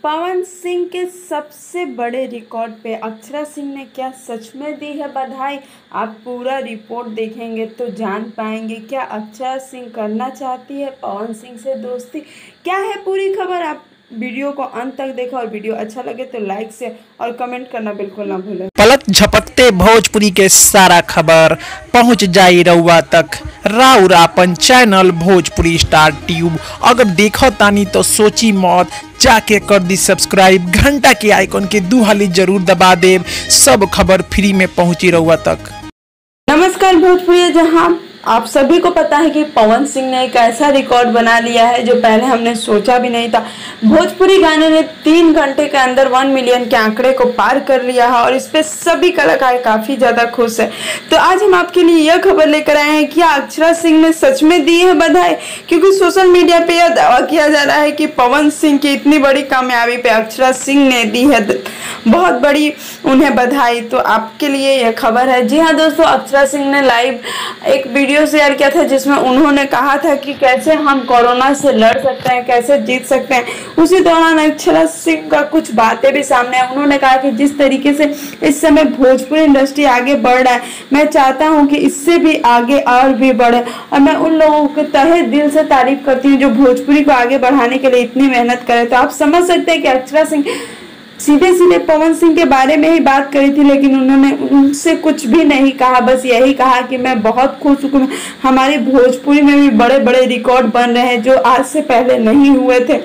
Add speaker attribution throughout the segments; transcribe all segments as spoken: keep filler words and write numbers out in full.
Speaker 1: पवन सिंह के सबसे बड़े रिकॉर्ड पे अक्षरा सिंह ने क्या सच में दी है बधाई। आप पूरा रिपोर्ट देखेंगे तो जान पाएंगे क्या अक्षरा सिंह करना चाहती है पवन सिंह से दोस्ती। क्या है पूरी खबर, आप वीडियो को अंत तक देखो और वीडियो अच्छा लगे तो लाइक से और कमेंट करना बिल्कुल ना भूलें।
Speaker 2: पलक झपकते भोजपुरी के सारा खबर पहुंच जाई रउआ तक। राउर आपन चैनल भोजपुरी स्टार ट्यूब अगर देखो तानी तो सोची मौत, जाके कर दी सब्सक्राइब, घंटा के आइकन के दू हाली जरूर दबा देव। सब खबर फ्री में पहुंची रउआ तक।
Speaker 1: नमस्कार भोजपुरी, जहां आप सभी को पता है कि पवन सिंह ने एक ऐसा रिकॉर्ड बना लिया है जो पहले हमने सोचा भी नहीं था। भोजपुरी गाने ने तीन घंटे के अंदर वन मिलियन के आंकड़े को पार कर लिया है और इस पे सभी कलाकार काफी ज्यादा खुश है। तो आज हम आपके लिए यह खबर लेकर आए हैं कि अक्षरा सिंह ने सच में दी है बधाई, क्योंकि सोशल मीडिया पे यह दावा किया जा रहा है कि पवन सिंह की इतनी बड़ी कामयाबी पे अक्षरा सिंह ने दी है बहुत बड़ी उन्हें बधाई। तो आपके लिए यह खबर है। जी हाँ दोस्तों, अक्षरा सिंह ने लाइव एक वीडियो शेयर किया था जिसमें उन्होंने कहा था कि कैसे हम कोरोना से लड़ सकते हैं, कैसे जीत सकते हैं। उसी दौरान अक्षरा सिंह का कुछ बातें भी सामने आई। उन्होंने कहा कि जिस तरीके से इस समय भोजपुरी इंडस्ट्री आगे बढ़ रहा है, मैं चाहता हूं कि इससे भी आगे और भी बढ़े और मैं उन लोगों के तहे दिल से तारीफ करती हूँ जो भोजपुरी को आगे बढ़ाने के लिए इतनी मेहनत करें। तो आप समझ सकते हैं कि अक्षरा सिंह सीधे सीधे पवन सिंह के बारे में ही बात करी थी, लेकिन उन्होंने उनसे कुछ भी नहीं कहा, बस यही कहा कि मैं बहुत खुश हूँ। हमारी भोजपुरी में भी बड़े बड़े रिकॉर्ड बन रहे हैं जो आज से पहले नहीं हुए थे।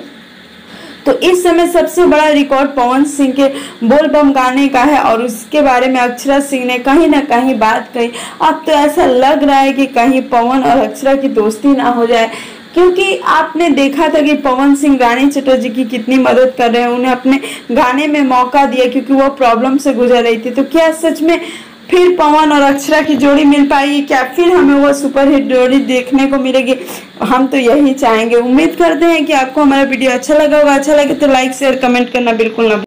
Speaker 1: तो इस समय सबसे बड़ा रिकॉर्ड पवन सिंह के बोल बम गाने का है और उसके बारे में अक्षरा सिंह ने कहीं ना कहीं बात कही। अब तो ऐसा लग रहा है कि कहीं पवन और अक्षरा की दोस्ती ना हो जाए, क्योंकि आपने देखा था कि पवन सिंह रानी चटर्जी की कितनी मदद कर रहे हैं, उन्हें अपने गाने में मौका दिया क्योंकि वो प्रॉब्लम से गुजर रही थी। तो क्या सच में फिर पवन और अक्षरा की जोड़ी मिल पाएगी? क्या फिर हमें वो सुपरहिट जोड़ी देखने को मिलेगी? हम तो यही चाहेंगे। उम्मीद करते हैं कि आपको हमारा वीडियो अच्छा लगा होगा। अच्छा लगे तो लाइक शेयर कमेंट करना बिल्कुल ना